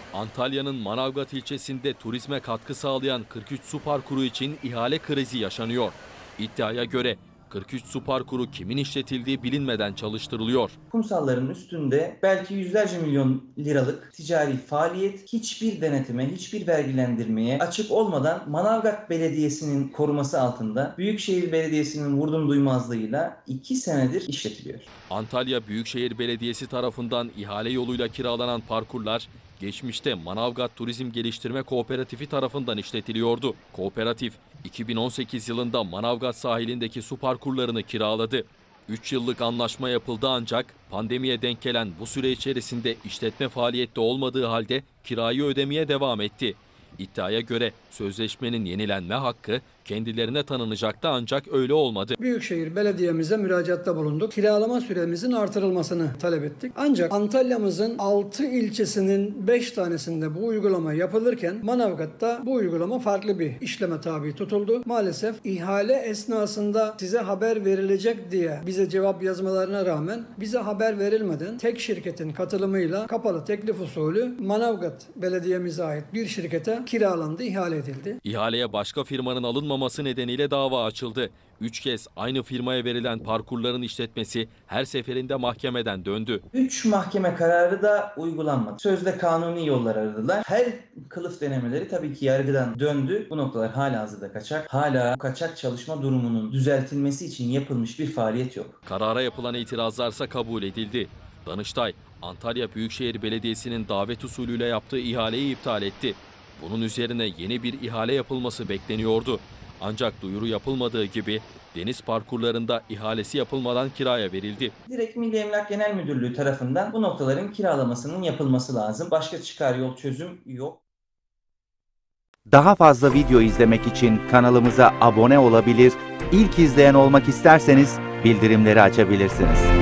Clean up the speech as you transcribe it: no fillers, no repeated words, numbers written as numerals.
Antalya'nın Manavgat ilçesinde turizme katkı sağlayan 43 su parkuru için ihale krizi yaşanıyor. İddiaya göre 43 su parkuru kimin işletildiği bilinmeden çalıştırılıyor. Kumsalların üstünde belki yüzlerce milyon liralık ticari faaliyet hiçbir denetime, hiçbir vergilendirmeye açık olmadan Manavgat Belediyesi'nin koruması altında Büyükşehir Belediyesi'nin vurdum duymazlığıyla 2 senedir işletiliyor. Antalya Büyükşehir Belediyesi tarafından ihale yoluyla kiralanan parkurlar geçmişte Manavgat Turizm Geliştirme Kooperatifi tarafından işletiliyordu. Kooperatif 2018 yılında Manavgat sahilindeki su parkurlarını kiraladı. 3 yıllık anlaşma yapıldı ancak pandemiye denk gelen bu süre içerisinde işletme faaliyette olmadığı halde kirayı ödemeye devam etti. İddiaya göre sözleşmenin yenilenme hakkı kendilerine tanınacaktı ancak öyle olmadı. Büyükşehir Belediye'mize müracaatta bulunduk. Kiralama süremizin artırılmasını talep ettik. Ancak Antalya'mızın 6 ilçesinin 5 tanesinde bu uygulama yapılırken Manavgat'ta bu uygulama farklı bir işleme tabi tutuldu. Maalesef ihale esnasında size haber verilecek diye bize cevap yazmalarına rağmen bize haber verilmeden tek şirketin katılımıyla kapalı teklif usulü Manavgat Belediye'mize ait bir şirkete kiralandı, ihale edildi. İhaleye başka firmanın alınmaması nedeniyle dava açıldı. 3 kez aynı firmaya verilen parkurların işletmesi her seferinde mahkemeden döndü. 3 mahkeme kararı da uygulanmadı. Sözde kanuni yollar aradılar. Her kılıf denemeleri tabii ki yargıdan döndü. Bu noktalar halihazırda kaçak. Hala kaçak çalışma durumunun düzeltilmesi için yapılmış bir faaliyet yok. Karara yapılan itirazlarsa kabul edildi. Danıştay, Antalya Büyükşehir Belediyesi'nin davet usulüyle yaptığı ihaleyi iptal etti. Bunun üzerine yeni bir ihale yapılması bekleniyordu. Ancak duyuru yapılmadığı gibi deniz parkurlarında ihalesi yapılmadan kiraya verildi. Direkt Milli Emlak Genel Müdürlüğü tarafından bu noktaların kiralamasının yapılması lazım. Başka çıkar yol çözüm yok. Daha fazla video izlemek için kanalımıza abone olabilir, ilk izleyen olmak isterseniz bildirimleri açabilirsiniz.